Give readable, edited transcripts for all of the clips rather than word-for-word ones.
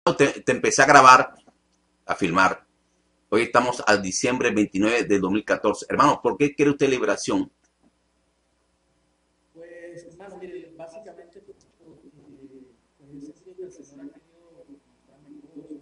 te empecé a grabar, a filmar. Hoy estamos a diciembre 29 de 2014. Hermano, ¿por qué quiere usted liberación? Pues, hermano, mire, básicamente, pues he sentido que el Señor ha querido mostrarme cosas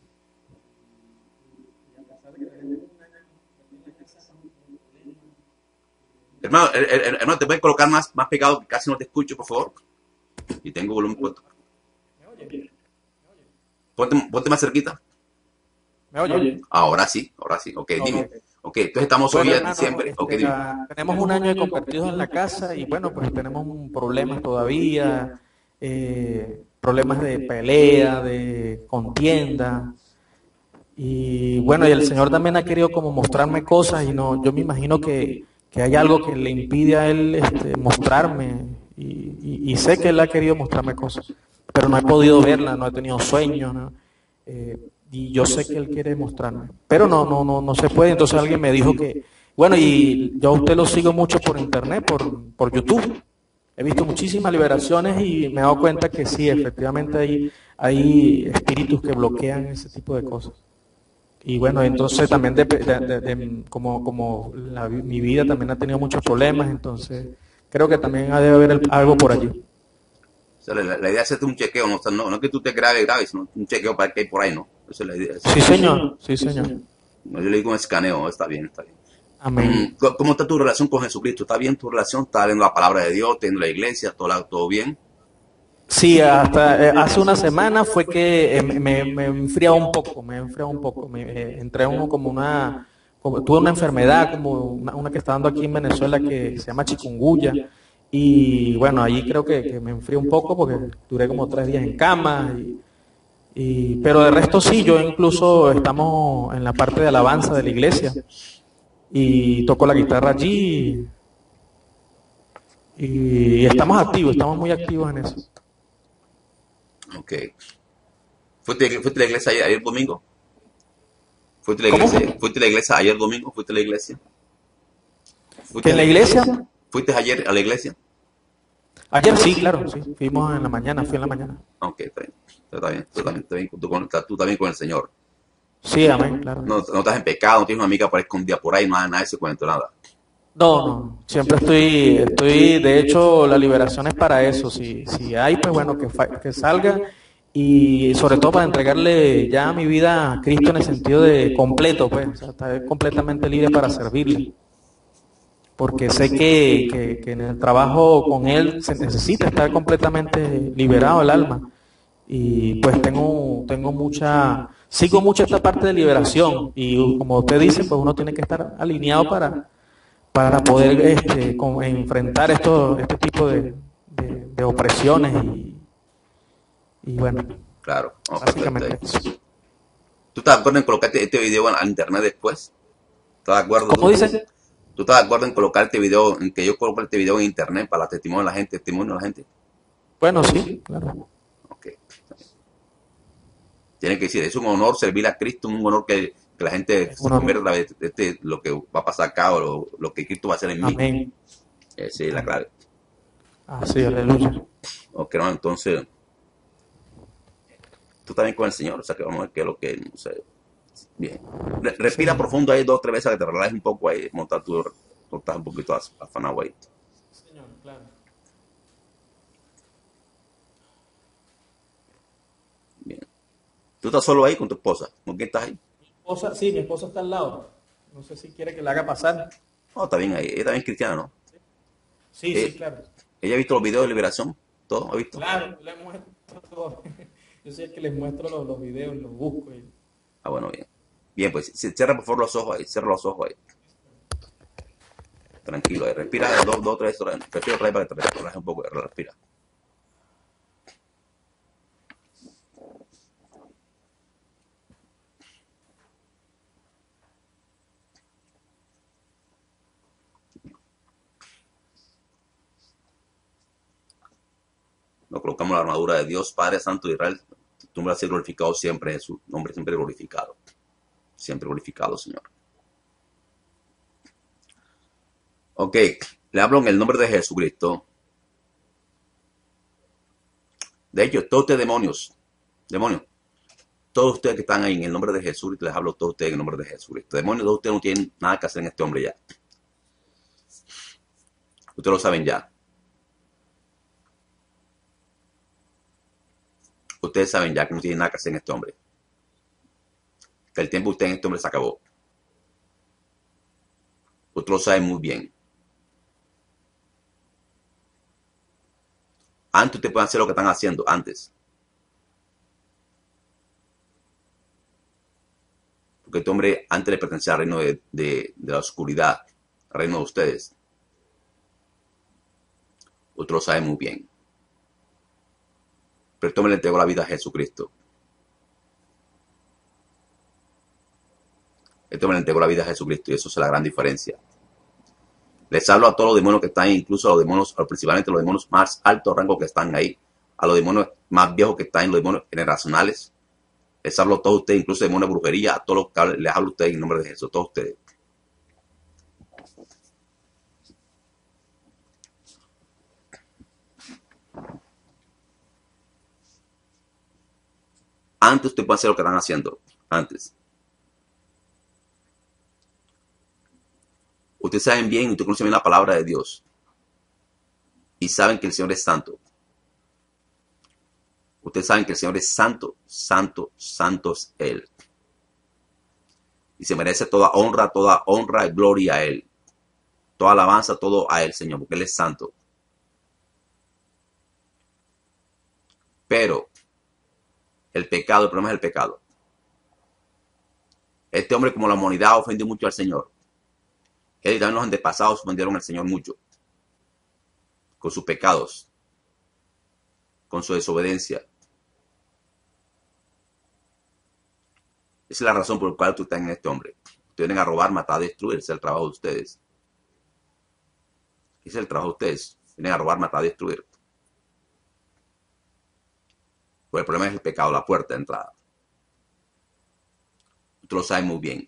y a pesar de que tenemos un año aquí en la casa, estamos con problemas. Hermano, hermano, ¿te puedes colocar más pegado que casi no te escucho, por favor? Y tengo volumen puesto. ¿Me oye? ¿Me oye? Ponte más cerquita. ¿Me oye? Ahora sí, ahora sí. Ok, dime. Ok. Ok, entonces estamos hoy Bueno, en hermano, diciembre. Ok, dime. tenemos un año de convertidos en la casa y bueno, pues tenemos problemas todavía, problemas de pelea, de contienda. Y bueno, y el Señor también ha querido como mostrarme cosas y no, yo me imagino que hay algo que le impide a Él mostrarme y sé que Él ha querido mostrarme cosas, pero no he podido verla, no he tenido sueños, ¿no? Y yo sé que Él quiere mostrarme, pero no se puede. Entonces alguien me dijo que, bueno, y yo a usted lo sigo mucho por internet, por YouTube. He visto muchísimas liberaciones y me he dado cuenta que sí, efectivamente hay espíritus que bloquean ese tipo de cosas. Y bueno, entonces también mi vida también ha tenido muchos problemas, entonces creo que también ha de haber algo por allí. O sea, la idea es hacerte un chequeo, no, no es que tú te grabes, sino un chequeo para que hay por ahí, ¿no? Esa es la idea. Sí, señor, sí, señor. No, yo le digo un escaneo, está bien, está bien. Amén. ¿Cómo está tu relación con Jesucristo? ¿Está bien tu relación? ¿Estás leyendo la palabra de Dios? ¿Teniendo la iglesia? ¿Todo bien? Sí, hasta hace una semana fue que me enfriaba un poco, entré uno como tuve una enfermedad como una que está dando aquí en Venezuela que se llama chikungunya y bueno, ahí creo que me enfrié un poco porque duré como 3 días en cama pero de resto sí, yo incluso estamos en la parte de alabanza de la iglesia y toco la guitarra allí y estamos activos, estamos muy activos en eso. Ok. ¿Fuiste a la iglesia ayer domingo? ¿Fuiste a la ¿Cómo? iglesia? ¿Fuiste a la iglesia ayer domingo? ¿Fuiste a la iglesia? ¿Que ¿Fuiste a en la la iglesia? iglesia? ¿Fuiste ayer a la iglesia? Ayer sí, claro, sí. Fuimos en la mañana, fui en la mañana. Ok, está bien. Está bien, tú Sí, también, tú también con el Señor. sí, amén, claro. No estás en pecado, no tienes una amiga por ahí escondida por ahí, nada de ese cuento, nada. No, siempre de hecho, la liberación es para eso. Si hay, pues bueno, que salga y sobre todo para entregarle ya mi vida a Cristo en el sentido de completo, pues, o sea, estar completamente libre para servirle. Porque sé que en el trabajo con Él se necesita estar completamente liberado el alma. Y pues sigo mucho esta parte de liberación y como usted dice, pues uno tiene que estar alineado para poder enfrentar este tipo de opresiones y bueno, Claro, oh, perfecto. básicamente eso. ¿Tú estás de acuerdo en colocar este video en internet después? ¿Estás de acuerdo ¿Cómo tú? dice? ¿Tú estás de acuerdo en colocar este video, en que yo coloque este video en internet para testimonio de la gente? Bueno, sí, claro. Ok. Tiene que decir, es un honor servir a Cristo, un honor que la gente se Uno, convierta a través de lo que va a pasar acá o lo que Cristo va a hacer en mí. amén. Esa es la Amén. clave. Así, aleluya. Ok, no, entonces, tú también con el Señor, o sea que vamos a ver qué es lo que, no sé. Bien. Respira Sí, profundo ahí 2 o 3 veces que te relajes un poco ahí, montar tú estás un poquito afanado ahí. señor, claro. Bien. Tú estás solo ahí con tu esposa. ¿Con quién estás ahí? Sí, mi esposa está al lado. No sé si quiere que la haga pasar. No, está bien ahí. Ella también es cristiana, ¿no? Sí, sí, Eh, claro. ella ha visto los videos de liberación. ¿Todo ha visto? Claro, le muestro todo. Yo soy el que les muestro los videos, los busco. Ah, bueno, bien. Bien, pues cierra por favor los ojos ahí. Cierra los ojos ahí. Tranquilo ahí. Respira 2 o 3 horas. Respira otra vez para que te relajes un poco. Respira. Nos colocamos la armadura de Dios, Padre Santo de Israel. Tu nombre va a ser glorificado siempre. Su nombre siempre glorificado. Siempre glorificado, Señor. Ok. Le hablo en el nombre de Jesucristo. De hecho, todos ustedes demonios. Demonios. Todos ustedes que están ahí en el nombre de Jesús, les hablo a todos ustedes en el nombre de Jesús. Estos demonios, todos ustedes no tienen nada que hacer en este hombre ya. Ustedes lo saben ya. Ustedes saben ya que no tienen nada que hacer en este hombre. Que el tiempo de ustedes en este hombre se acabó. Ustedes lo saben muy bien. Antes ustedes pueden hacer lo que están haciendo antes. Porque este hombre antes le pertenecía al reino de la oscuridad, al reino de ustedes. Ustedes lo saben muy bien. Pero este hombre le entregó la vida a Jesucristo. Este hombre le entregó la vida a Jesucristo y eso es la gran diferencia. Les hablo a todos los demonios que están ahí, incluso a los demonios, principalmente a los demonios más altos rangos que están ahí, a los demonios más viejos que están en los demonios generacionales. Les hablo a todos ustedes, incluso demonios de brujería, a todos los que les hablo a ustedes en nombre de Jesús, a todos ustedes. Antes usted puede hacer lo que están haciendo, antes. Ustedes saben bien, ustedes conocen bien la palabra de Dios. Y saben que el Señor es santo. Ustedes saben que el Señor es santo, santo, santo es Él. Y se merece toda honra y gloria a Él. Toda alabanza, todo a Él, Señor, porque Él es santo. Pero el pecado, el problema es el pecado. Este hombre, como la humanidad, ofendió mucho al Señor. Él y también los antepasados ofendieron al Señor mucho. Con sus pecados. Con su desobediencia. Esa es la razón por la cual tú estás en este hombre. Ustedes vienen a robar, matar, destruir. Ese es el trabajo de ustedes. Ese es el trabajo de ustedes. Vienen a robar, matar, destruir. Pues el problema es el pecado, la puerta de entrada. Ustedes lo saben muy bien.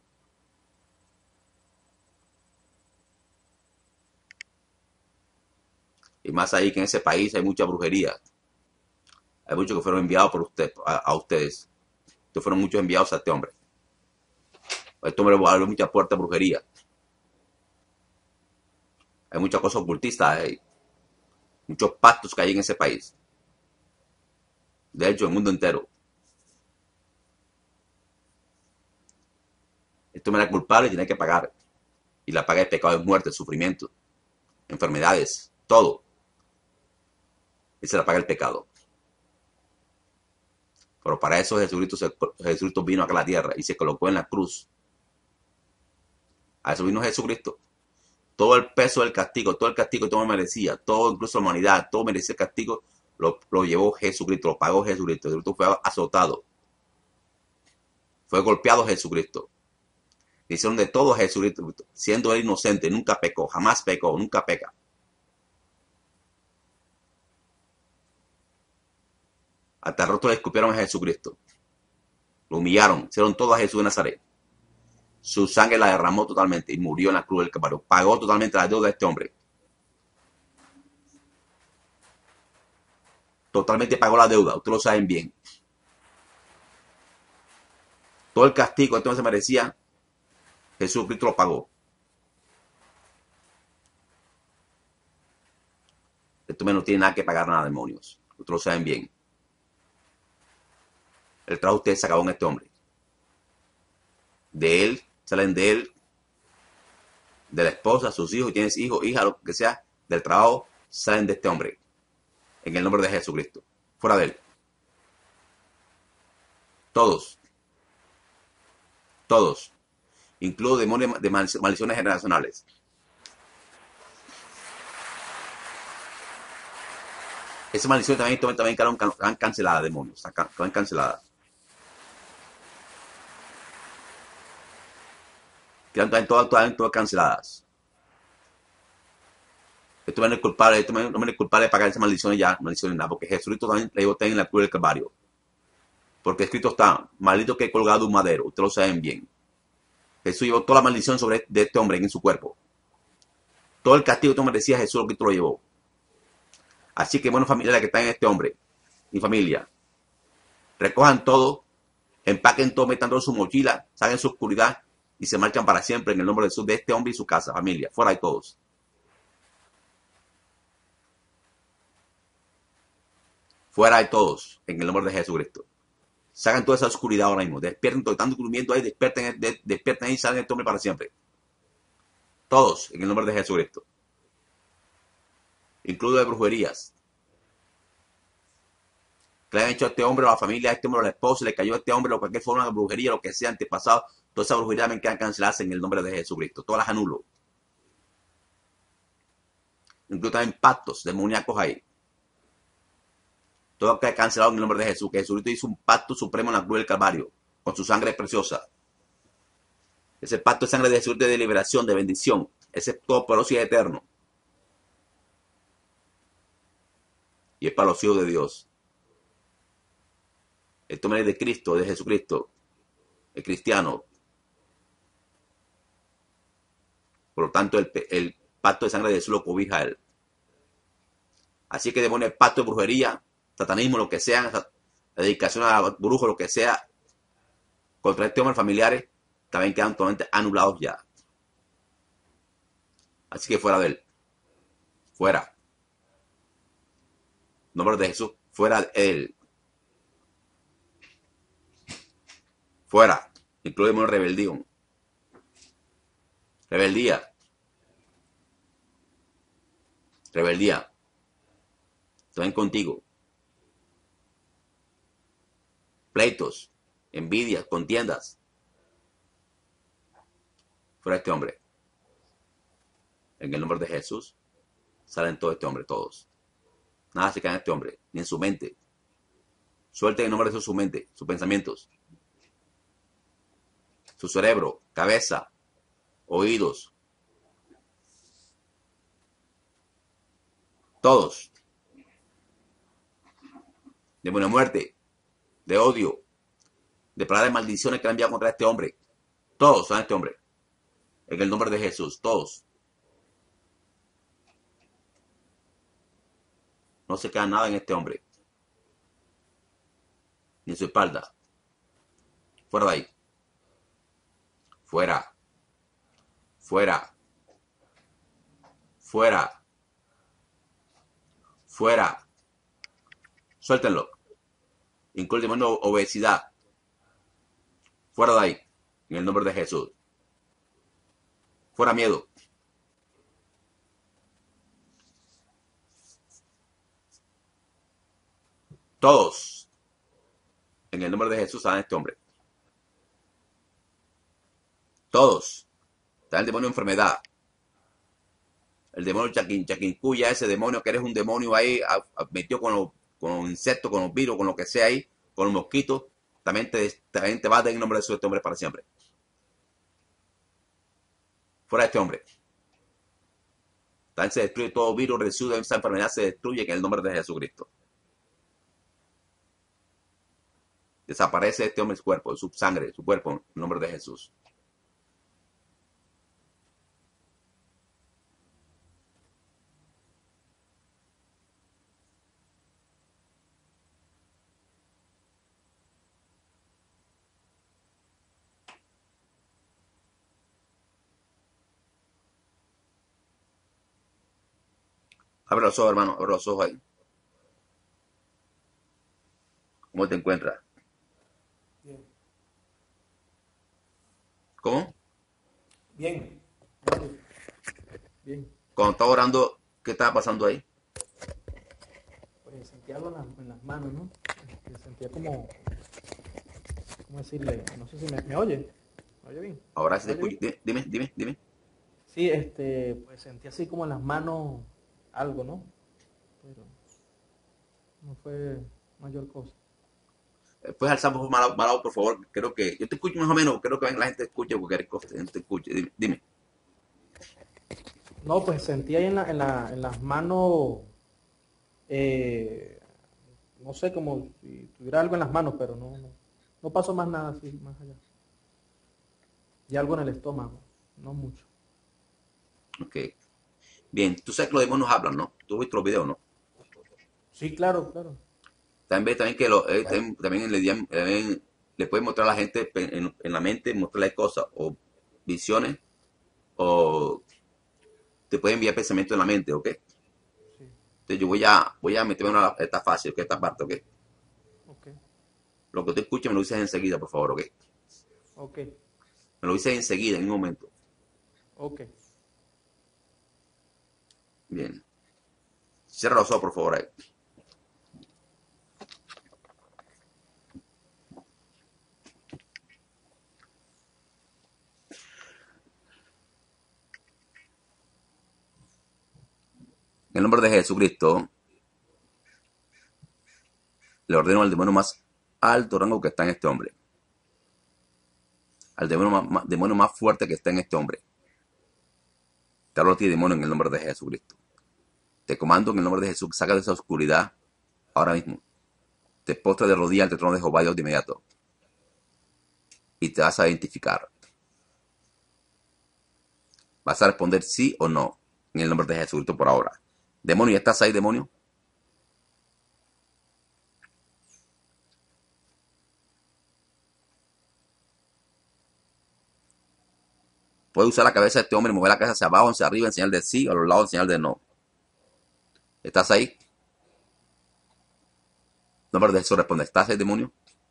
Y más ahí que en ese país hay mucha brujería. Hay muchos que fueron enviados por usted, a ustedes. Ustedes fueron muchos enviados a este hombre. Este hombre abrió muchas puertas de brujería. Hay muchas cosas ocultistas ahí. Muchos pactos que hay en ese país. De hecho, el mundo entero. Este hombre era culpable y tiene que pagar. Y la paga de pecado es muerte, sufrimiento, enfermedades, todo. Y se la paga el pecado. Pero para eso Jesucristo vino acá a la tierra y se colocó en la cruz. A eso vino Jesucristo. Todo el peso del castigo, todo el castigo que todo merecía, todo, incluso la humanidad, todo merecía el castigo, lo llevó Jesucristo, lo pagó Jesucristo. Jesucristo fue azotado. Fue golpeado Jesucristo. Hicieron de todo Jesucristo, siendo él inocente, nunca pecó, jamás pecó, nunca peca. Hasta el rostro le escupieron a Jesucristo. Lo humillaron, hicieron todo a Jesús de Nazaret. Su sangre la derramó totalmente y murió en la cruz del Calvario. Pagó totalmente la deuda de este hombre. Totalmente pagó la deuda, ustedes lo saben bien. Todo el castigo que este hombre se merecía, Jesucristo lo pagó. Este hombre no tiene nada que pagar nada, demonios. Ustedes lo saben bien. El trabajo de ustedes se acabó en este hombre. De él, salen de él, de la esposa, sus hijos, tienes hijos, hija, lo que sea, del trabajo, salen de este hombre. En el nombre de Jesucristo. Fuera de él. Todos. Todos. Incluso demonios de maldiciones generacionales. Esas maldiciones también quedaron canceladas, demonios. Quedaron canceladas. Quedan todas canceladas. Esto no es culpable, no es culpable de pagar esas maldiciones ya, maldiciones nada, porque Jesucristo también le llevó en la cruz del Calvario. Porque escrito está, maldito que he colgado un madero, ustedes lo saben bien. Jesús llevó toda la maldición de este hombre en su cuerpo. Todo el castigo que tú merecías, Jesús lo llevó. Así que, bueno, familia que está en este hombre, mi familia, recojan todo Empaquen todo, metan todo en su mochila, salen su oscuridad y se marchan para siempre en el nombre de Jesús, de este hombre y su casa, familia. Fuera de todos. Fuera de todos, en el nombre de Jesucristo. Sacan toda esa oscuridad ahora mismo. Despierten todo, están durmiendo ahí, despierten ahí y salgan este hombre para siempre. Todos, en el nombre de Jesucristo. Incluido de brujerías. Que le han hecho a este hombre, a la familia, a este hombre, a la esposa, le cayó a este hombre, o cualquier forma de brujería, lo que sea, antepasado, toda esa brujería me quedan canceladas en el nombre de Jesucristo. Todas las anulo. Incluso también pactos demoníacos ahí. Todo queda cancelado en el nombre de Jesús. Que Jesucristo hizo un pacto supremo en la cruz del Calvario, con su sangre preciosa. Ese pacto de sangre de Jesús de liberación, de bendición. Ese es todopoderoso y eterno. Y es para los hijos de Dios. Esto me es de Cristo, de Jesucristo, el cristiano. Por lo tanto, el pacto de sangre de Jesús lo cobija a él. Así que demonio, el pacto de brujería, satanismo, lo que sea, la dedicación a brujos, lo que sea, contra este hombre, familiares, también quedan totalmente anulados ya. Así que fuera de él. Fuera. En nombre de Jesús, fuera de él. Fuera. Incluimos rebeldía. Rebeldía. Rebeldía. Están contigo. Pleitos, envidias, contiendas. Fuera este hombre. En el nombre de Jesús, salen todo este hombre, todos. Nada se cae en este hombre, ni en su mente. Suelten en el nombre de Jesús su mente, sus pensamientos. Su cerebro, cabeza, oídos. Todos. De buena muerte, de odio, de palabras de maldiciones que han enviado contra este hombre. Todos son este hombre. En el nombre de Jesús, todos. No se queda nada en este hombre. Ni en su espalda. Fuera de ahí. Fuera. Fuera. Fuera. Fuera. Suéltenlo. Incluye el demonio de obesidad. Fuera de ahí. En el nombre de Jesús. Fuera miedo. Todos. En el nombre de Jesús saben este hombre. Todos. Está el demonio de enfermedad. El demonio chaquincuya, ese demonio que eres un demonio ahí, metió con los insectos, con los virus, con lo que sea ahí, con los mosquitos. También te va a dar en nombre de Jesús este hombre para siempre. Fuera de este hombre. También se destruye todo virus, residuo de esa enfermedad, se destruye en el nombre de Jesucristo. Desaparece este hombre su cuerpo, su sangre, su cuerpo, en el nombre de Jesús. Abre los ojos, hermano, abre los ojos ahí. ¿Cómo te encuentras? Bien. ¿Cómo? Bien. Bien. Cuando estaba orando, ¿qué estaba pasando ahí? Pues sentía algo en las manos, ¿no? Sentía como, ¿cómo decirle? No sé si me oye. ¿Me oye bien? Ahora sí te ¿Me oye escucho. bien? Dime. Sí, pues sentí así como en las manos algo, ¿no? Pero no fue mayor cosa. Puedes alzar por malado, por favor. Creo que yo te escucho más o menos. Creo que la gente escuche porque la gente escuche. Dime. No, pues sentí ahí en las manos, no sé, como si tuviera algo en las manos, pero no pasó más nada así, más allá. Y algo en el estómago, no mucho. Ok. Bien, tú sabes que los demonios hablan, ¿no? Tú has visto los videos, ¿no? Sí, claro. También ves también que también le puedes mostrar a la gente en la mente, mostrarle cosas o visiones, o te puede enviar pensamientos en la mente, ¿ok? Sí, Entonces yo voy a meterme en esta fase, ¿ok? Esta parte, ¿ok? ok, Lo que tú escuches me lo dices enseguida, por favor, ¿ok? ok, Me lo dices enseguida, en un momento. ok. Bien. Cierra los ojos, por favor, ahí. En el nombre de Jesucristo, le ordeno al demonio más alto rango que está en este hombre. Al demonio más fuerte que está en este hombre. Te hablo a ti, demonio, en el nombre de Jesucristo. Te comando en el nombre de Jesús, saca de esa oscuridad ahora mismo. Te postras de rodillas ante el trono de Jehová Dios de inmediato. Y te vas a identificar. Vas a responder sí o no en el nombre de Jesucristo por ahora. Demonio, ¿ya estás ahí, demonio? Puedes usar la cabeza de este hombre y mover la cabeza hacia abajo, hacia arriba, en señal de sí, o a los lados, en señal de no. ¿Estás ahí? En nombre de Jesús responde. ¿Estás ahí, demonio?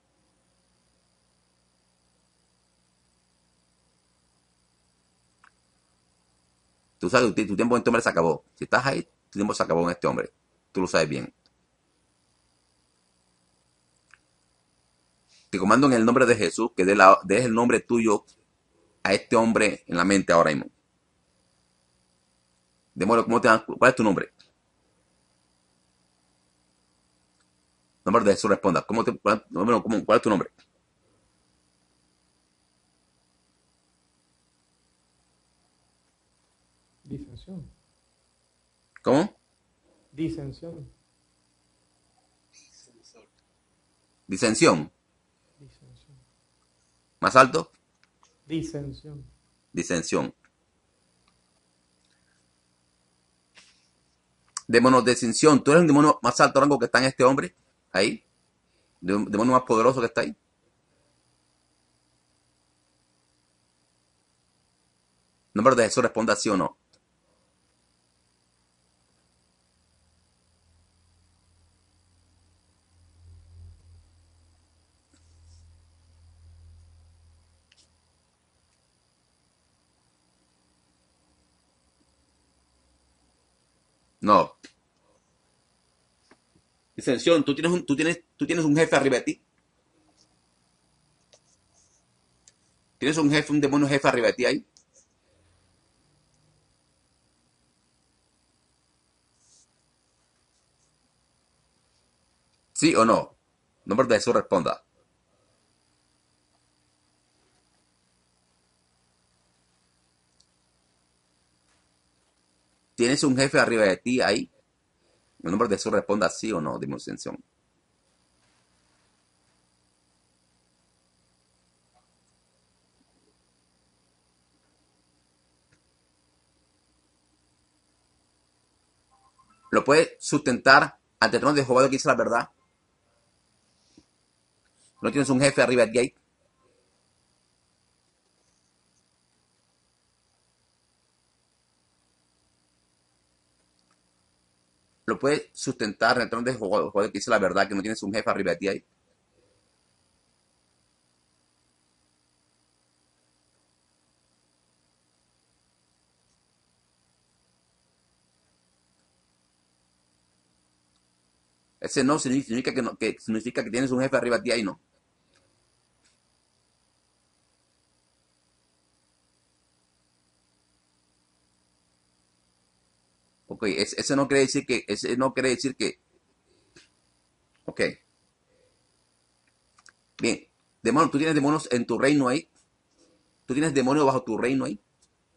Tú sabes que tu tiempo en este hombre se acabó. Si estás ahí, tu tiempo se acabó en este hombre. Tú lo sabes bien. Te comando en el nombre de Jesús que des el nombre tuyo a este hombre en la mente ahora mismo. Demonio, ¿cuál es tu nombre? En nombre de Jesús responda. ¿Cuál es tu nombre? Disensión, ¿Cómo? disensión, Disensión. disensión, ¿Más alto? disensión. Disensión. Demonio de disensión. ¿Tú eres el demonio más alto rango que está en este hombre? Ahí. ¿Demonio más poderoso que está ahí? En nombre de Jesús responda sí o no. No. Disensión. ¿Tú tienes un jefe arriba de ti? ¿Tienes un jefe, un demonio jefe arriba de ti ahí? ¿Sí o no? En nombre de Jesús responda. ¿Tienes un jefe arriba de ti ahí? En nombre de Jesús responda sí o no, disensión. ¿Lo puedes sustentar ante el trono de Jehová que dice la verdad? ¿No tienes un jefe arriba de ti ahí? ¿Lo puedes sustentar en el trono de Jehová que dice la verdad que no tienes un jefe arriba de ti ahí? Ese no significa que, no, que significa que tienes un jefe arriba de ti ahí, ¿no? Ok, ese no quiere decir que, ok, bien, demonio, ¿tú tienes demonios en tu reino ahí? ¿Tú tienes demonios bajo tu reino ahí?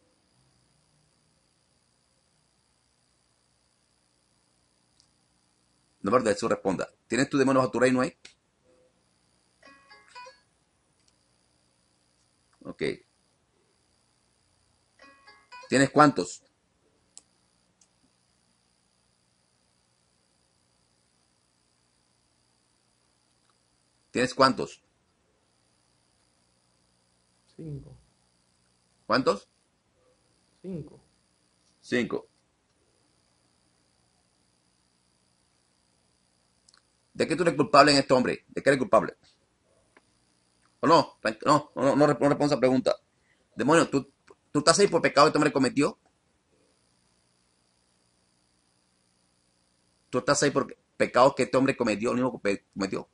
No verdad, eso responda. ¿Tienes tu demonio bajo tu reino ahí? Ok. ¿Tienes cuántos? ¿Tienes cuántos? 5, ¿Cuántos? 5. 5. ¿De qué tú eres culpable en este hombre? ¿De qué eres culpable? ¿O no? No responda esa pregunta. Demonio, ¿tú estás ahí por pecado que este hombre cometió? ¿Tú estás ahí por pecado que este hombre cometió, el único que cometió?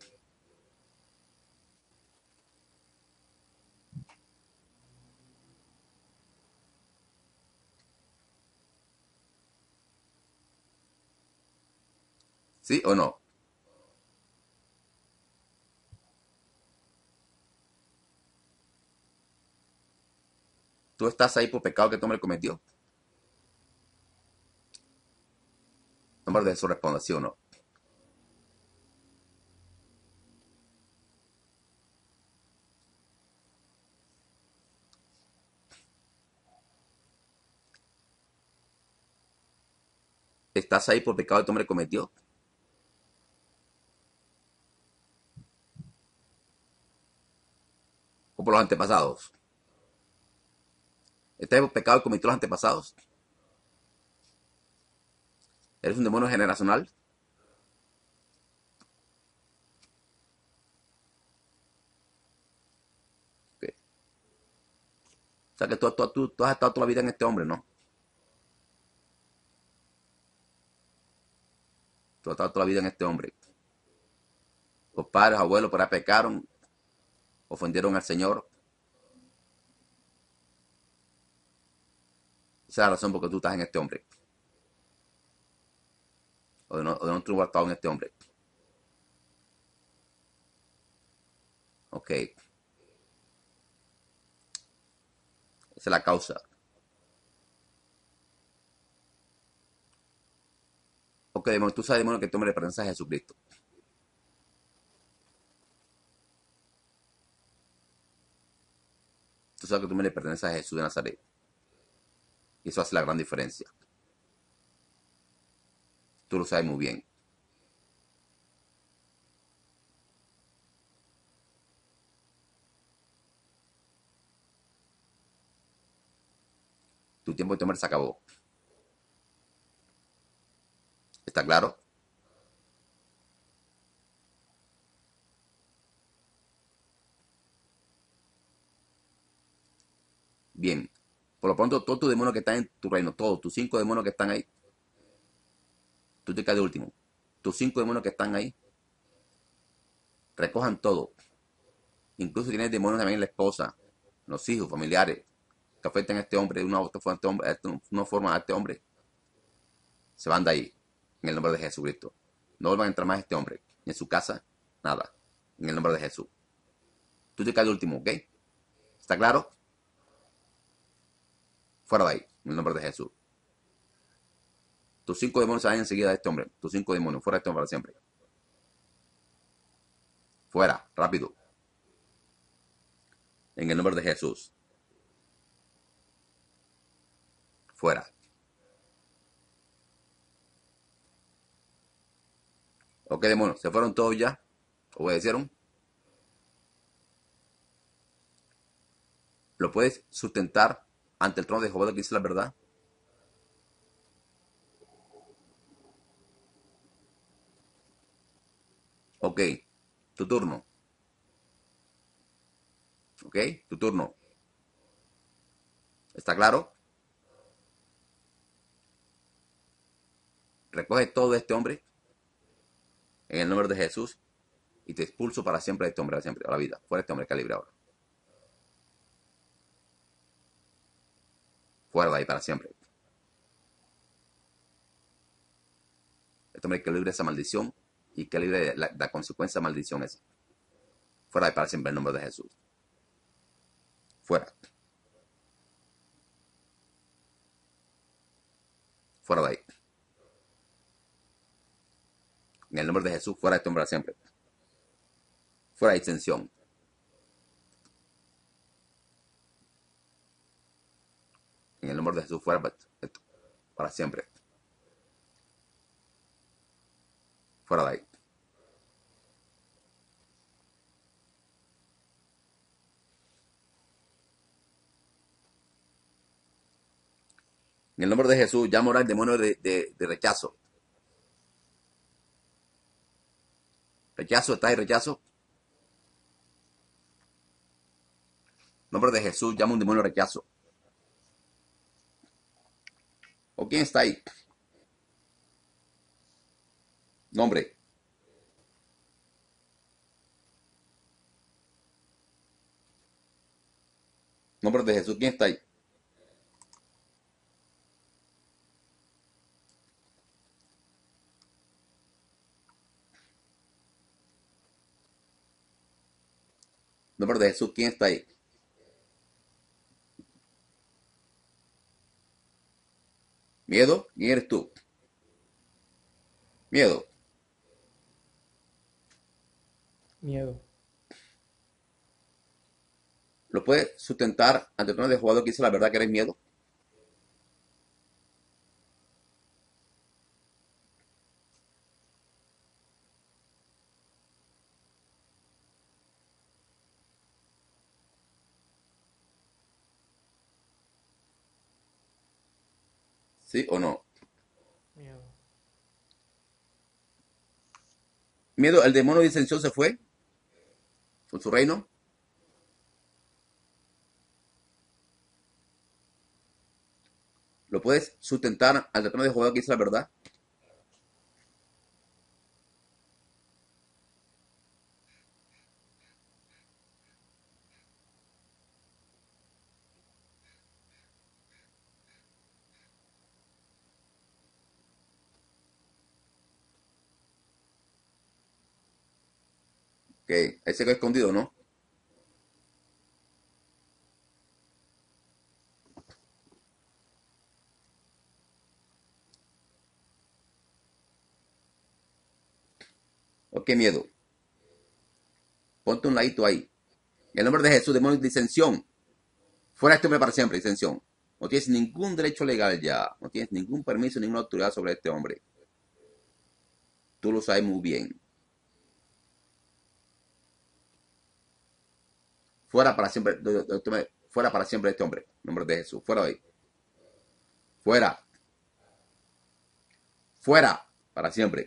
¿Sí o no? ¿Tú estás ahí por pecado que este hombre cometió? Nombre de eso responda, ¿sí o no? ¿Estás ahí por pecado que este hombre cometió? ¿O por los antepasados? ¿Estás ahí por pecado que cometió los antepasados? ¿Eres un demonio generacional? Ok. O sea que tú has estado toda la vida en este hombre, ¿no? Tú has estado toda la vida en este hombre. Los padres, abuelos, por ahí pecaron, ofendieron al Señor. Esa es la razón por la que tú estás en este hombre. O de no tú has estado en este hombre. Ok. Esa es la causa. Ok, demonio, tú sabes, demonio, que este hombre le pertenece a Jesucristo. Tú sabes que tú me le perteneces a Jesús de Nazaret. Y eso hace la gran diferencia. Tú lo sabes muy bien. Tu tiempo de tomar se acabó. ¿Está claro? Bien. Por lo pronto, todos tus demonios que están en tu reino, todos tus 5 demonios que están ahí, tú te caes de último. Tus 5 demonios que están ahí, recojan todo. Incluso tienes demonios también en la esposa, en los hijos, familiares, que afectan a este hombre de una u otra forma a este hombre. Se van de ahí, en el nombre de Jesucristo. No vuelvan a entrar más a este hombre, ni en su casa, nada. En el nombre de Jesús. Tú te caes de último, ¿ok? ¿Está claro? Fuera de ahí, en el nombre de Jesús. Tus 5 demonios se van enseguida de este hombre. Tus 5 demonios, fuera de este hombre para siempre. Fuera, rápido. En el nombre de Jesús. Fuera. Ok, demonios, se fueron todos ya. Obedecieron. ¿Lo puedes sustentar ante el trono de Jehová que dice la verdad? Ok, tu turno. Ok, tu turno. ¿Está claro? Recoge todo de este hombre en el nombre de Jesús y te expulso para siempre de este hombre, para siempre, a la vida. Fuera de este hombre que libre ahora. Fuera de ahí para siempre. Este hombre que libre esa maldición y que libre de la consecuencia de la maldición esa. Fuera de ahí para siempre en el nombre de Jesús. Fuera. Fuera de ahí. En el nombre de Jesús, fuera de este hombre para siempre. Fuera de extensión. En el nombre de Jesús, fuera para siempre. Fuera de ahí. En el nombre de Jesús, llamo ahora el demonio de rechazo. Rechazo, está ahí, rechazo. En el nombre de Jesús, llamo un demonio de rechazo. ¿O quién está ahí? Nombre. Nombre de Jesús, ¿quién está ahí? Nombre de Jesús, ¿quién está ahí? Miedo, ¿quién eres tú? Miedo. Miedo. ¿Lo puedes sustentar ante el trono de jugador que dice la verdad que eres miedo? ¿Sí o no? Miedo. Miedo, el demonio de disensión se fue con su reino. ¿Lo puedes sustentar ante el trono de jugador que dice la verdad? Que ahí se quedó escondido, ¿no? ¿O qué miedo? Ponte un ladito ahí. En el nombre de Jesús, demonio de disensión. Fuera este hombre para siempre, disensión. No tienes ningún derecho legal ya. No tienes ningún permiso, ninguna autoridad sobre este hombre. Tú lo sabes muy bien. Fuera para siempre. Fuera para siempre este hombre. En el nombre de Jesús. Fuera de ahí. Fuera. Fuera. Para siempre.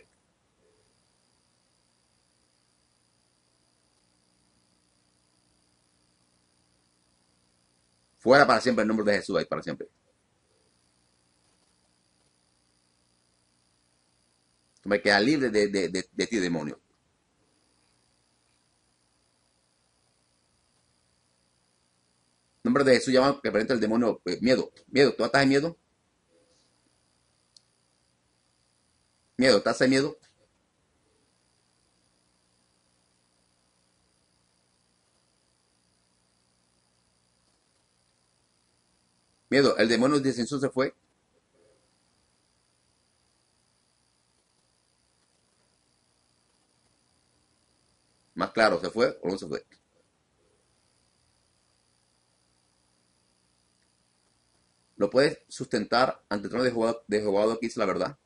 Fuera para siempre. En el nombre de Jesús. Ahí para siempre. Tú me quedas libre de ti, demonio. En nombre de Jesús llama que presenta el demonio. Miedo. Miedo. ¿Tú estás en miedo? Miedo. ¿Estás en miedo? Miedo. El demonio de disensión se fue. Más claro, ¿se fue o no se fue? ¿Lo puedes sustentar ante el trono de jugador que dice la verdad?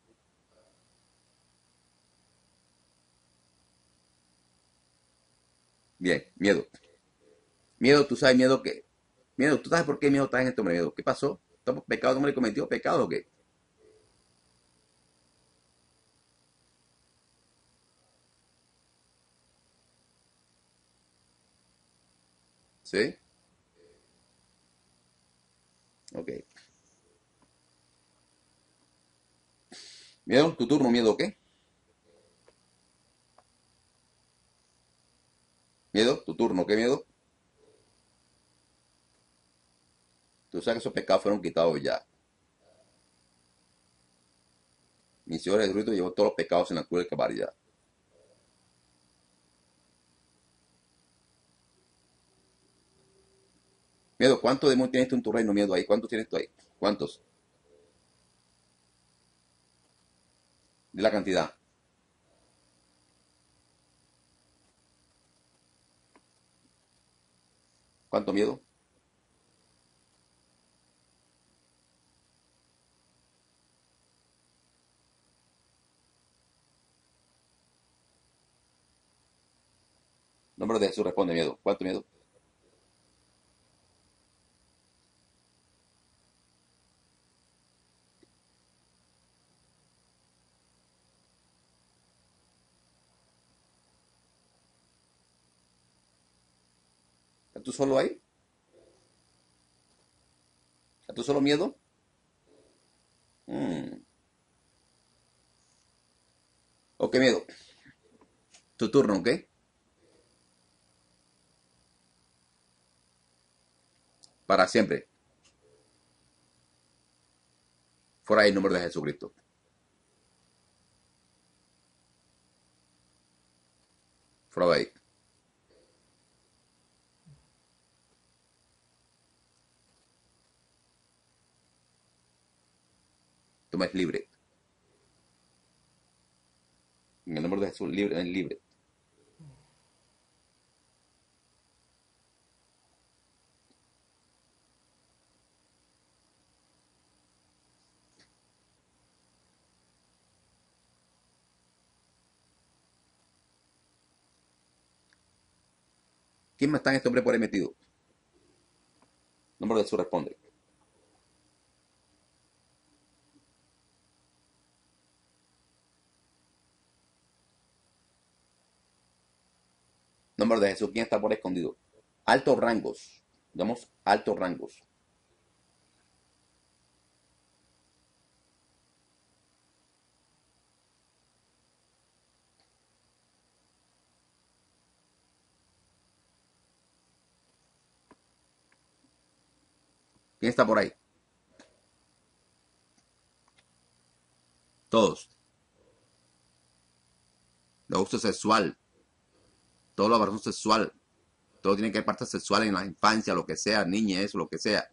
Bien, miedo. Miedo, tú sabes miedo qué. Miedo, tú sabes por qué miedo estás en este hombre miedo. ¿Qué pasó? ¿Estamos pecado? ¿Hombre cometió pecado o qué? ¿Sí? Ok. Miedo, tu turno, miedo, ¿qué? Miedo, tu turno, ¿qué miedo? Tú sabes que esos pecados fueron quitados ya. Mi Señor Jesucristo llevó todos los pecados en la cruz del Calvario ya. Miedo, ¿cuántos demonios tienes tú en tu reino, miedo ahí? ¿Cuántos tienes tú ahí? ¿Cuántos? De la cantidad. ¿Cuánto miedo? Nombre de Jesús responde miedo. ¿Cuánto miedo? ¿Estás tú solo ahí? ¿Estás tú solo miedo? Mm. Ok, miedo. Tu turno, ¿ok? Para siempre. Fuera ahí el nombre de Jesucristo. Fuera de ahí. Tú me es libre. En el nombre de Jesús, libre, es libre. ¿Quién más está en este hombre por ahí metido? El nombre de Jesús responde. Nombre de Jesús, ¿quién está por ahí escondido? Altos rangos. Digamos, altos rangos. ¿Quién está por ahí? Todos. De gusto sexual. Todo lo abrazo sexual. Todo tiene que haber parte sexual en la infancia, lo que sea, niña, eso, lo que sea.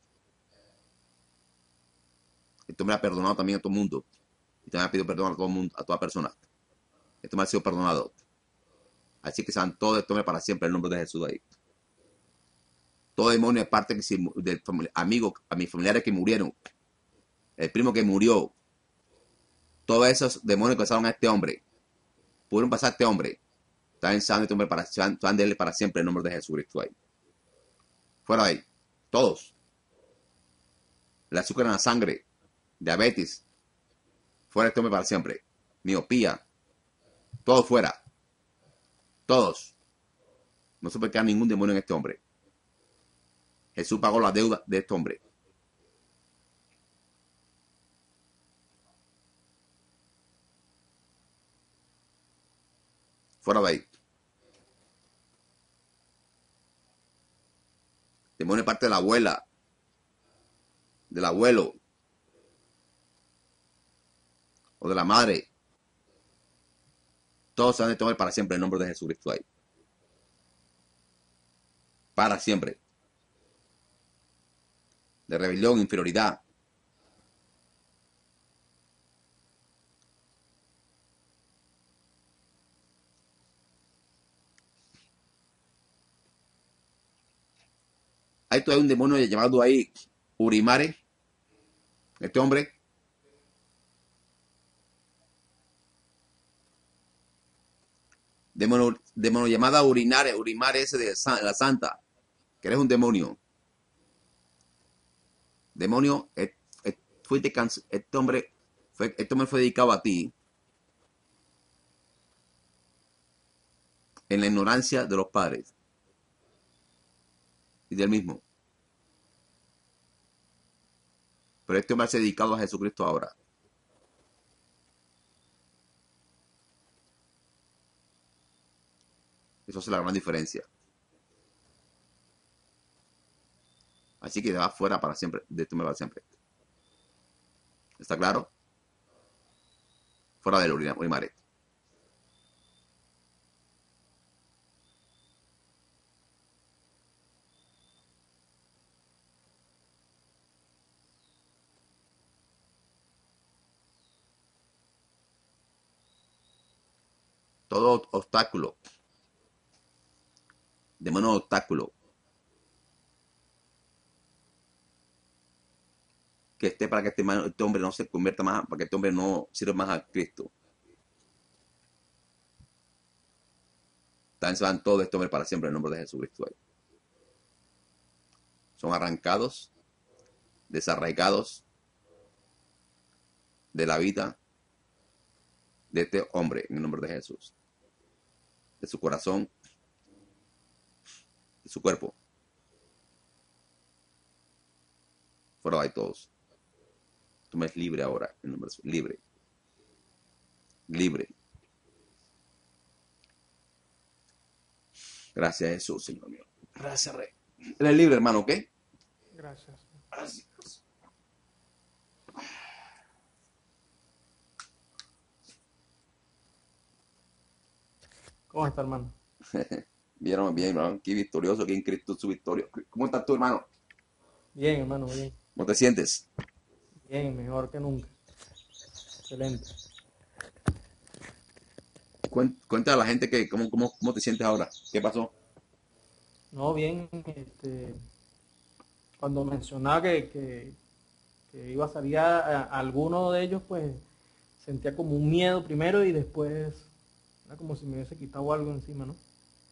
Esto me ha perdonado también a todo el mundo. Y también ha pedido perdón a todo el mundo, a toda persona. Esto me ha sido perdonado. Así que sean todos esto para siempre en el nombre de Jesús ahí. Todo demonio es parte de amigos, a mis familiares que murieron. El primo que murió. Todos esos demonios que pasaron a este hombre. Pudieron pasar a este hombre. Están sanando este hombre para, de él para siempre en el nombre de Jesucristo ahí. Fuera de ahí. Todos. El azúcar en la sangre. Diabetes. Fuera de este hombre para siempre. Miopía. Todo fuera. Todos. No se puede quedar ningún demonio en este hombre. Jesús pagó la deuda de este hombre. Fuera de ahí. Demonio es parte de la abuela. Del abuelo. O de la madre. Todos se han de tomar para siempre en el nombre de Jesucristo ahí. Para siempre. De rebelión, inferioridad. Hay todavía un demonio llamado ahí Urimare. Este hombre. Demonio llamada Urinare. Urimare ese de la santa. Que eres un demonio. Demonio, este hombre fue dedicado a ti en la ignorancia de los padres y del mismo. Pero este hombre se ha dedicado a Jesucristo ahora. Eso es la gran diferencia. Así que te vas fuera para siempre. De este hombre para siempre. ¿Está claro? Fuera del Urimare. Todo obstáculo. Demonio obstáculo. Que esté para que este hombre no se convierta más, para que este hombre no sirva más a Cristo. También se van todos este hombre para siempre en el nombre de Jesucristo. Son arrancados, desarraigados de la vida de este hombre en el nombre de Jesús. De su corazón, de su cuerpo. pero hay todos. Tú me eres libre ahora, en nombre de Jesús. Libre. Libre. Gracias, Jesús, Señor mío. Gracias, Rey. Eres libre, hermano, ¿ok? Gracias. Gracias. ¿Cómo está, hermano? Bien, bien, hermano. Aquí victorioso, aquí en Cristo su victoria. ¿Cómo estás tú, hermano? Bien, hermano, bien. ¿Cómo te sientes? Bien, mejor que nunca. Excelente. Cuenta a la gente que cómo te sientes ahora. ¿Qué pasó? No, bien, cuando mencionaba que iba a salir a alguno de ellos, pues sentía como un miedo primero y después era como si me hubiese quitado algo encima, ¿no?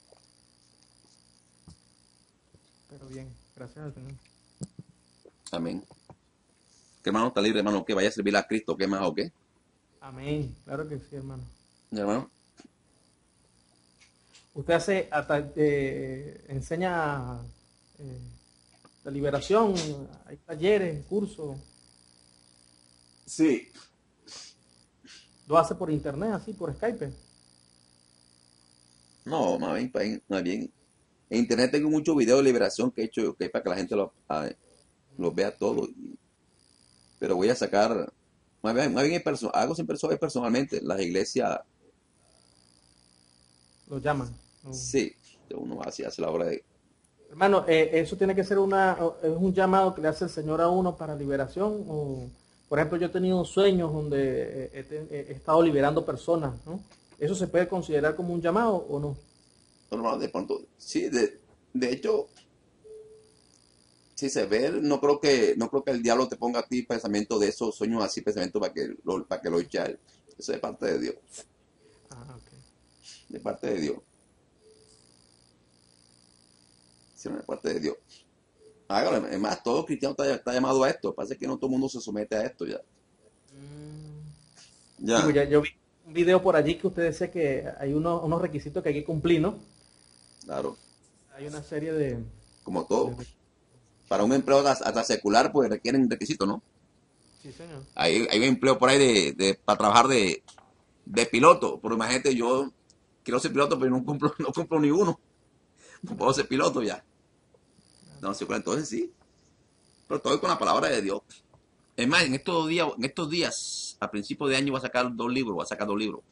Pero bien, gracias al Señor. Amén. ¿Qué hermano está libre, hermano? ¿Que vaya a servir a Cristo? ¿Qué más o qué? Amén, claro que sí, hermano. Hermano. Usted enseña la liberación, hay talleres, cursos, Sí. lo hace por internet, así, por Skype. No, más bien. En internet tengo muchos videos de liberación que he hecho para que la gente los vea todo. Pero voy a sacar, más bien hago siempre eso personalmente. Las iglesias, Lo llaman. ¿No? sí, uno hace la obra de... Hermano, eso tiene que ser es un llamado que le hace el Señor a uno para liberación. O, por ejemplo, yo he tenido sueños donde he estado liberando personas, ¿no? ¿Eso se puede considerar como un llamado o no? Normal, de pronto, sí, de hecho, si se ve, no creo que el diablo te ponga a ti pensamiento de esos sueños así, pensamiento para que lo eche a él. Eso es parte de Dios, Ah, ok. de parte de Dios. Sí, no es parte de Dios. Hágalo, es más, todo cristiano está llamado a esto. Pasa que no todo el mundo se somete a esto ya. Sí, pues Ya, yo vi un video por allí que usted decía que hay unos requisitos que hay que cumplir, ¿no? claro, Hay una serie de... como todo. de- Para un empleo hasta secular, pues requieren requisitos, ¿no? Sí, señor. Hay un empleo por ahí para trabajar de piloto. Pero imagínate, yo quiero ser piloto, pero no cumplo ni uno. No puedo ser piloto ya. No, sí, pues, entonces sí. Pero todo es con la palabra de Dios. Es más, en estos días, a principio de año, voy a sacar dos libros.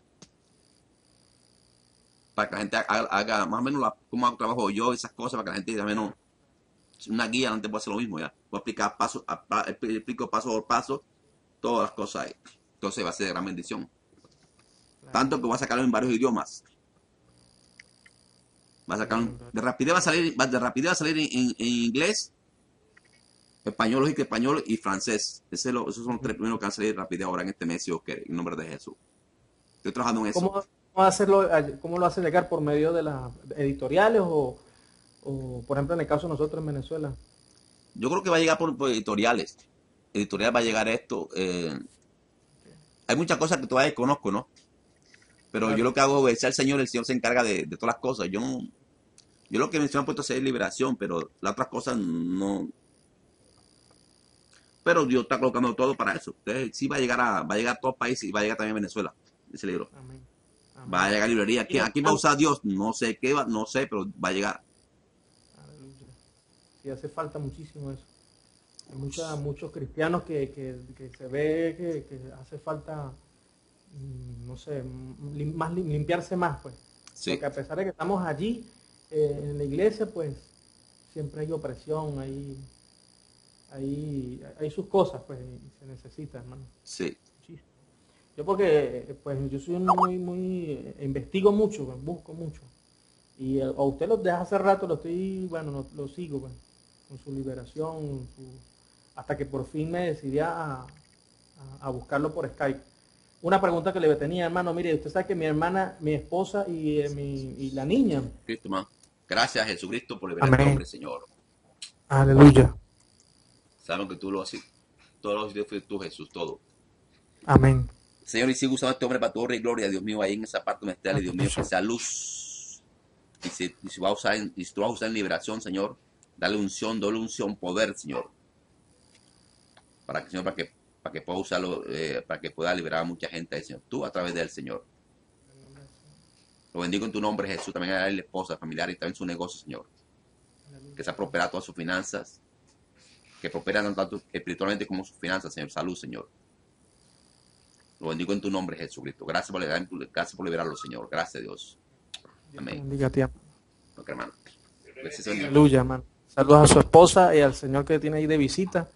Para que la gente haga más o menos cómo hago trabajo yo, esas cosas, para que la gente más o menos, una guía, la gente puede hacer lo mismo ya. Voy a explicar explico paso por paso todas las cosas ahí. Entonces va a ser de gran bendición. Claro. Tanto que voy a sacarlo en varios idiomas. Va a sacar, Amén. de rapidez va a salir en inglés, español y francés. Esos son los tres primeros que van a salir rapidez ahora en este mes, si Dios quiere, en nombre de Jesús. Estoy trabajando en eso. ¿Cómo lo hace llegar por medio de las editoriales por ejemplo, en el caso de nosotros en Venezuela? Yo creo que va a llegar por editoriales. Editorial va a llegar esto. Hay muchas cosas que todavía desconozco, ¿no? Pero yo Claro. lo que hago es obedecer al Señor, el Señor se encarga de todas las cosas. Yo lo que me han puesto a hacer es liberación, pero las otras cosas no. Pero Dios está colocando todo para eso. Entonces sí va a llegar a todo país y va a llegar también a Venezuela, ese libro. Amén. Va a Amén. llegar librería. ¿A Y quién va a usar Dios? No sé qué va, no sé, pero va a llegar. aleluya. Sí, hace falta muchísimo eso. Hay muchos cristianos que se ve que hace falta, no sé, limpiarse más, pues. Sí, Porque a pesar de que estamos allí en la iglesia, pues siempre hay opresión, hay sus cosas, pues, y se necesita, hermano. sí. Muchísimo. Yo porque, pues, yo soy investigo mucho, pues, busco mucho. Y a usted desde hace rato lo sigo, pues, con su liberación, hasta que por fin me decidí a buscarlo por Skype. Una pregunta que le tenía, hermano, mire, usted sabe que mi hermana, mi esposa y la niña. Cristo, hermano. Gracias, Jesucristo, por liberar a este Amén. hombre, Señor. Aleluya. Sabemos que tú lo haces. Todo lo haces tú, Jesús, todo. Amén. Señor, y sigue usando a este hombre para tu honra y gloria, Dios mío, ahí en esa parte donde está, Dios mío, que sea luz. Y si va a usar y si tú vas a usar en liberación, Señor, dale unción, poder, Señor. para que, Señor, para que pueda usarlo, para que pueda liberar a mucha gente, Señor. Tú a través del Señor. Lo bendigo en tu nombre, Jesús. También a la esposa, familiar y también su negocio, Señor. Que se prospera todas sus finanzas. Que prosperan tanto espiritualmente como sus finanzas, Señor. Salud, Señor. Lo bendigo en tu nombre, Jesucristo. Gracias por liberarlo, Señor. Gracias, Dios. Amén. Bendiga a ti, hermano. Ok, hermano. Aleluya, hermano. Saludos a su esposa y al Señor que tiene ahí de visita.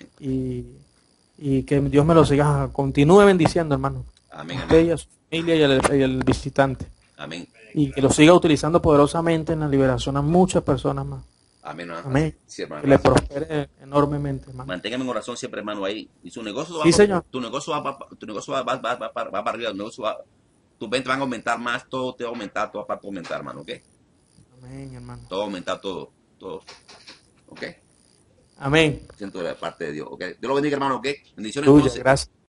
Y que Dios me lo siga, continúe bendiciendo, hermano. Amén. Usted y a su familia y al visitante. Amén. Y que lo siga utilizando poderosamente en la liberación a muchas personas más. Amén. Amén. Sí, hermano. Que le prospere enormemente, hermano. Manténgame en oración siempre, hermano, ahí. Y su negocio va, Sí, señor. tu negocio va para arriba. Tu negocio va, tus ventas van a aumentar más, todo te va a aumentar, toda parte va a aumentar, hermano, ¿ok? Amén, hermano. Todo va a aumentar, todo. ¿Ok? Amén. Siento de parte de Dios, ¿ok? Dios lo bendiga, hermano, ¿ok? Bendiciones Aleluya, entonces. gracias.